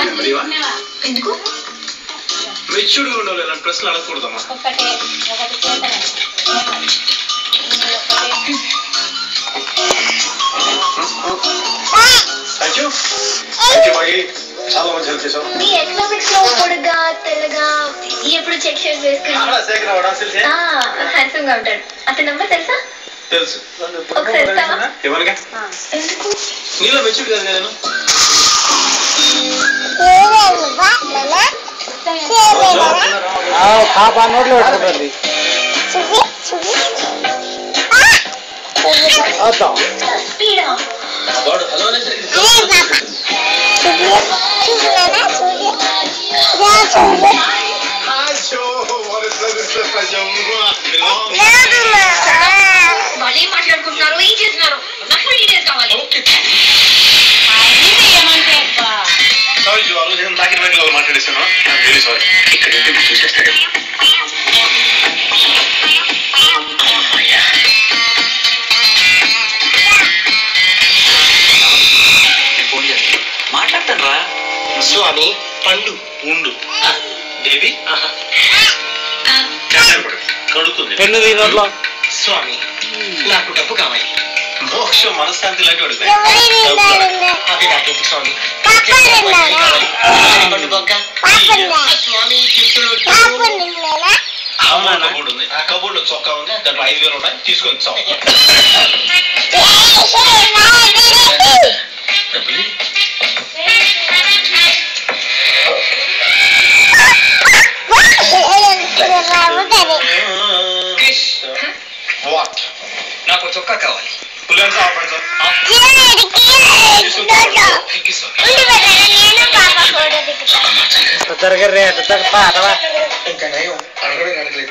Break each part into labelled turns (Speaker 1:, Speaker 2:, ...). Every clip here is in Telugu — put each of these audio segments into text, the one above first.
Speaker 1: ఎందుకు
Speaker 2: మెచ్యూర్డ్గా ఉండాలి, ఇలాంటి ప్రశ్నలు అడగకూడదమ్మా. చాలా మంచి హెల్ప్ చేసావు.
Speaker 1: మీ ఎకనామిక్స్ లో పొడుగా తెల్లగా ఎప్పుడు చెక్ షర్ట్ వేసుకుంటాడు, హ్యాండ్సమ్ గా ఉంటాడు. అతని నంబర్ తెలుసా?
Speaker 2: తెలుసు.
Speaker 1: ఒకసారి ఇస్తావా?
Speaker 2: ఎవరిగా?
Speaker 1: ఎందుకు?
Speaker 2: నీలో మెచ్యూర్డ్ కదా నేను.
Speaker 3: నోట్లో పెట్టుకుంటుంది.
Speaker 2: వాడు హలో అనేసరికి
Speaker 1: వాళ్ళు ఏం మాట్లాడుకుంటున్నారు, ఏం చేస్తున్నారు? నాకు డీటెయిల్స్ కావాలి.
Speaker 2: మాట్లాడేసాను. ఇక్కడ చూసేస్తాడు. మాట్లాడతాను రా. స్వామి పండు ఉండు. దేవి కడుతుంది. స్వామి నాకు డబ్బు కావాలి. మోక్షం మనశ్శాంతి లాంటి అడుగుతాయి. అది నాకేంటి స్వామి? కబోర్డ్ ఉంది, ఆ కబోర్డ్ లో చొక్కా ఉంది, దాంట్లో 5,000 ఉన్నాయి, తీసుకొని వాట్? నాకు చొక్కా కావాలి. ఇంకా నయం అడగడం అడగలేదు.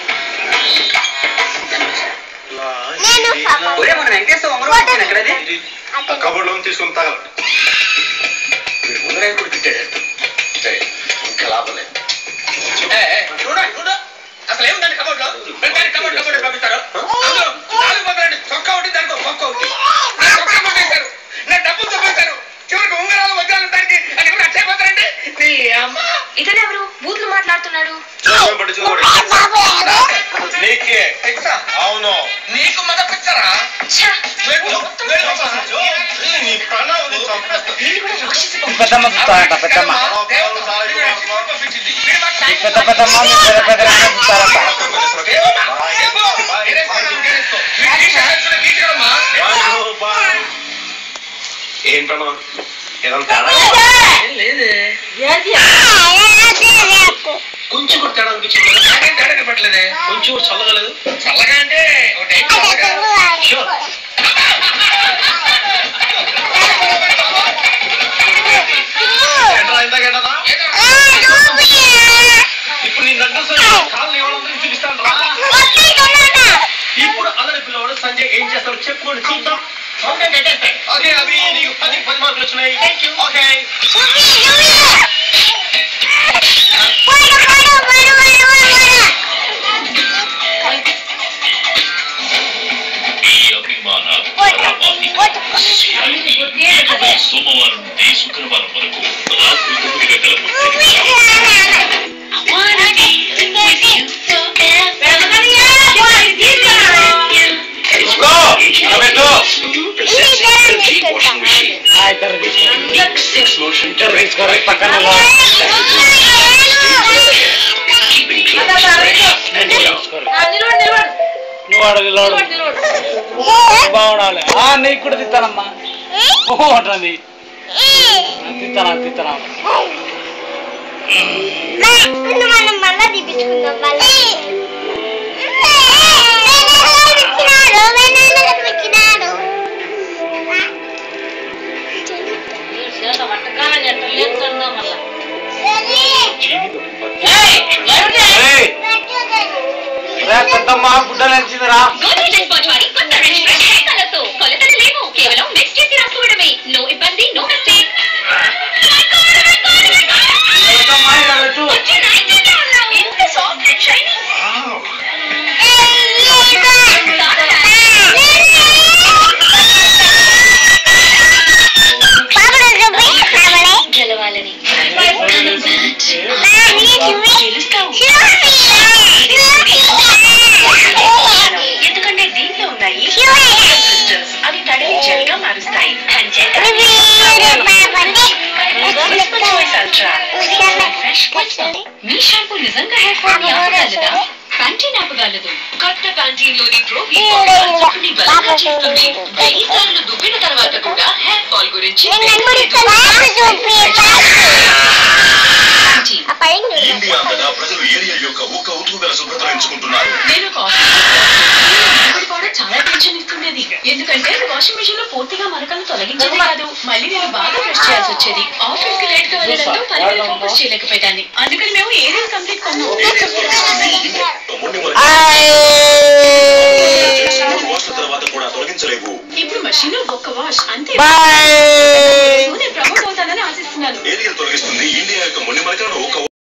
Speaker 2: కబోర్డ్ లో తీసుకుని తాగలండి. ముందరే కూడా తిట్టాడు. సరే ఇంకా లాభం లేదు. అసలు ఏముందండి కబోర్డ్ లో? కబోర్డ్ పంపిస్తారు. చొక్కా ఒకటి దానికి చొక్కా ఒకటి నా డబ్బులు తప్పేశారు. చివరికి ఉంగరాలు వజ్రాలు దానికి అది కూడా అక్షయపోతారండి. నీ అమ్మ
Speaker 1: ఇతను ఎవరు బూతులు మాట్లాడుతున్నాడు?
Speaker 2: నీకే అవును, నీకు మద పిచ్చరా? ఏంటన్నా ఏదంతా లేదే, కొంచెం కూడా తేడా అనిపించింది. నాకేం తేడా కనపట్లేదే. కొంచెం కూడా చల్లగా లేదు. చల్లగా అంటే ఇప్పుడు నీ నడ్డు కాళ్ళు ఇవ్వడం చూపిస్తాను రా. ఇప్పుడు అతని పిల్లవాడు సంజయ్ ఏం చేస్తాడు చెప్పుకోండి చూద్దాం. ఓకే అవి నీకు 10 మార్కులు వచ్చినాయి. ఓకే సోమవారం నుండి శుక్రవారం వరకు రాత్రి 9 గంటల
Speaker 3: బాగుండాలి. నీకు కూడా తిత్తానమ్మా. అంటుంది తిత్తానా తిత్తానా.
Speaker 4: మళ్ళా తీపించుకుందాం.
Speaker 3: పెద్దమ్మా గుడ్డలు వచ్చిందిరా.
Speaker 1: గెలవాలని
Speaker 5: మీ షాంపూ నిజంగా హెయిర్ ఫాల్ ని ఆపగలదా? ప్యాంటీన్ ఆపగలదు. కొత్త ప్యాంటీన్ లోని ప్రోవి జుట్టుని బలంగా చేస్తుంది. 1000 సార్లు దువ్విన తర్వాత కూడా హెయిర్ ఫాల్ గురించి
Speaker 6: ఇండియా అంతటా ప్రజలు ఏరియా యొక్క ఒక్క ఉతుకుదల శుభ్రతను ఎంచుకుంటున్నారు.
Speaker 5: నేను కూడా చాలా టెన్షన్ ఇస్తున్నది. ఎందుకంటే వాషింగ్ మెషిన్ లో పూర్తిగా మరకలు తొలగించేది కాదు, మళ్ళీ నేను బాగా బ్రష్ చేయాల్సి వచ్చేది. ఆఫీస్ కి లేట్ గా వెళ్ళడంతో పనిపై ఫోకస్ చేయలేకపోయాను. అందుకని మేము ఏరియల్ కంప్లీట్ కొన్నాం.
Speaker 6: తర్వాత కూడా తొలగించలేవు.
Speaker 5: ఇప్పుడు మెషిన్ ఒక్క వాష్ అంతే. ప్రమోట్ అవుతానని ఆశిస్తున్నాను.
Speaker 6: ఏరియల్ తొలగిస్తుంది ఇండియా యొక్క మొండి మరకలను ఒక